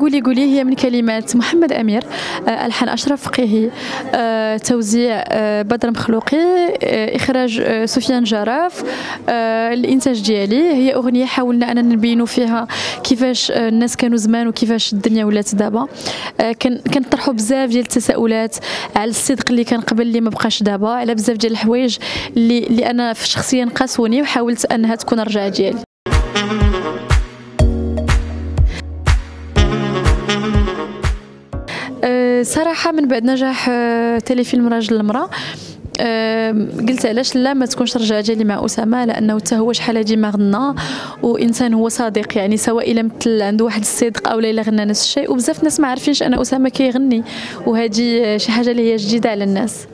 قولي هي من كلمات محمد أمير، ألحان أشرف فقيهي، توزيع بدر مخلوقي، إخراج سفيان جراف، الإنتاج ديالي. هي أغنية حاولنا أننا نبينوا فيها كيفاش الناس كانوا زمان وكيفاش الدنيا ولات دابا. كنطرحوا بزاف ديال التساؤلات على الصدق اللي كان قبل اللي ما بقاش دابا، على بزاف ديال الحوايج اللي أنا شخصيا قاسوني وحاولت أنها تكون الرجعة ديالي. صراحة من بعد نجاح تلفيلم راجل المرأة قلت علاش لا ما تكونش رجعة ديالي مع أسامة، لأنه حتى هو شحال هادي ما غنى وإنسان هو صادق، يعني سواء إلا مثل عنده واحد الصدق أو إلا غنى نفس الشيء. وبزاف الناس ما عارفينش أن أسامة كيغني، وهذه شي حاجة اللي هي جديدة على الناس.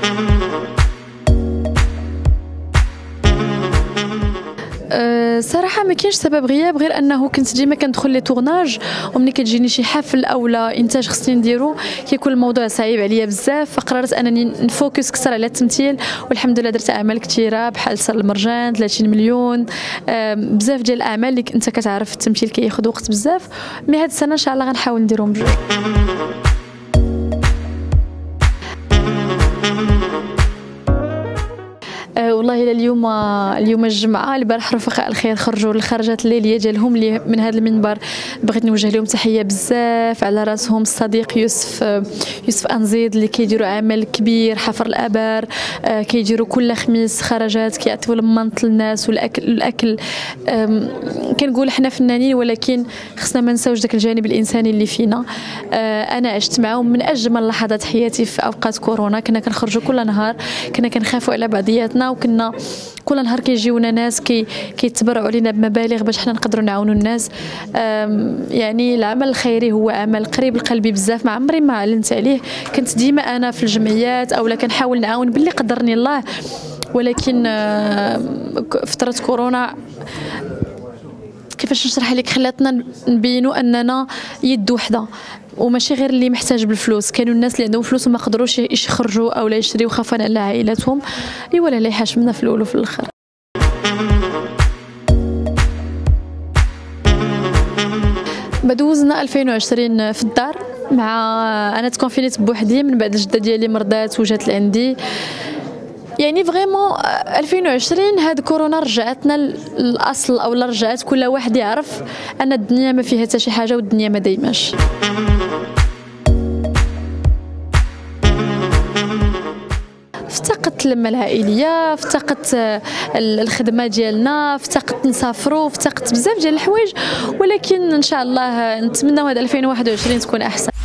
صراحة ما كاينش سبب غياب غير انه كنت ديما كندخل لي تورناج، وملي كتجيني شي حفل اولا انتاج خصني نديرو كيكون الموضوع صعيب عليا بزاف، فقررت انني نفوكس كثر على التمثيل. والحمد لله درت اعمال كثيره بحال سر المرجان 30 مليون، بزاف ديال الاعمال اللي انت كتعرف التمثيل كياخذ وقت بزاف. مي هاد السنه ان شاء الله غنحاول نديرهم بجوج. والله الى اليوم الجمعه، البارح رفقاء الخير خرجوا للخرجات الليليه ديالهم اللي من هذا المنبر بغيت نوجه لهم تحيه بزاف على راسهم الصديق يوسف انزيد اللي كيديروا عمل كبير، حفر الابار، كيديروا كل خميس خرجات كيعطيو المنط للناس والاكل. كنقول حنا فنانين ولكن خصنا ما نساوش داك الجانب الانساني اللي فينا. انا عشت معاهم من اجمل لحظات حياتي في اوقات كورونا. كنا كنخرجوا كل نهار، كنا كنخافوا على بعضياتنا، وكنا كل نهار كيجيونا ناس كيتبرعوا لنا بمبالغ باش حنا نقدروا نعاونوا الناس. يعني العمل الخيري هو عمل قريب لقلبي بزاف، ما عمري ما اعلنت عليه. كنت ديما انا في الجمعيات اولا كنحاول نعاون باللي قدرني الله، ولكن فترة كورونا كيفاش نشرح لك خلاتنا نبينوا اننا يد وحده، وماشي غير اللي محتاج بالفلوس. كانوا الناس اللي عندهم فلوس وما قدروش يخرجوا او لا يشريو خوفا على عائلاتهم، ولا لا يحاشمنا في الاول وفي الاخر. بدوزنا 2020 في الدار، مع انا تكونفينيت بوحدي من بعد الجده ديالي مرضات وجات لعندي. يعني فريمون 2020 هاد كورونا رجعتنا الاصل، او رجعت كل واحد يعرف ان الدنيا ما فيها حتى شي حاجه والدنيا ما دايماش. افتقدت اللمه العائليه، افتقدت الخدمه ديالنا، افتقدت نسافروا، افتقدت بزاف ديال الحوايج، ولكن ان شاء الله نتمنى هذا 2021 تكون احسن.